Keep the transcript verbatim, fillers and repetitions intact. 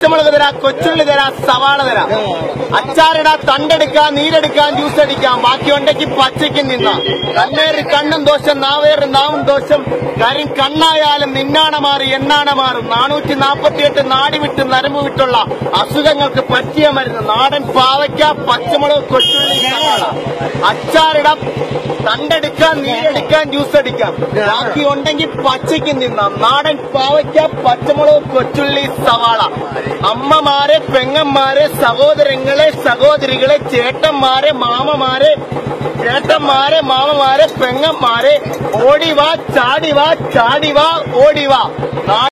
പച്ചമുളക് തരാം, കൊച്ചുള്ളി തരാം, സവാള തരാം. അച്ചാറിടാ, തണ്ടെടുക്കാം, നീരെടുക്കാം, ജ്യൂസ് അടിക്കാം. ബാക്കിയുണ്ടെങ്കിൽ പച്ചയ്ക്ക് നിന്നാം. കണ്ണേറ് കണ്ണും ദോഷം, നാവേറ് നാവും ദോഷം. കാര്യം കണ്ണായാലും നിന്നാണ മാറി എണ്ണാണ മാറും. നാനൂറ്റി നാൽപ്പത്തിയെട്ട് നാടി വിട്ട് നരമ്പ് വിട്ടുള്ള അസുഖങ്ങൾക്ക് പറ്റിയ മരുന്ന്. നാടൻ പാവയ്ക്ക, പച്ചമുളക്, കൊച്ചുള്ളി, സവാള. അച്ചാറിടാം, തണ്ടെടുക്കാം, നീരെടുക്കാം, ജ്യൂസ് അടിക്കാം. ബാക്കി ഉണ്ടെങ്കിൽ പച്ചയ്ക്ക് നിന്നാം. നാടൻ പാവയ്ക്ക, പച്ചമുളക്, കൊച്ചുള്ളി, സവാള. അമ്മമാരെ, പെങ്ങന്മാരെ, സഹോദരങ്ങളെ, സഹോദരികളെ, ചേട്ടന്മാരെ, മാമമാരെ, ചേട്ടന്മാരെ, മാമമാരെ, പെങ്ങന്മാരെ, ഓടിവാ, ചാടിവാ, ചാടിവാ, ഓടിവാ.